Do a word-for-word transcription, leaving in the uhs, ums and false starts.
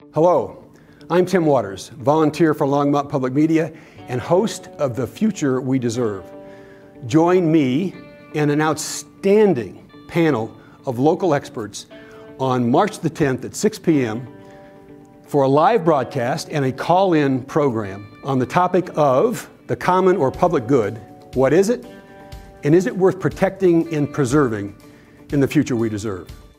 Hello, I'm Tim Waters, volunteer for Longmont Public Media and host of The Future We Deserve. Join me and an outstanding panel of local experts on March the tenth at six p m for a live broadcast and a call-in program on the topic of the common or public good. What is it? And is it worth protecting and preserving in the future we deserve?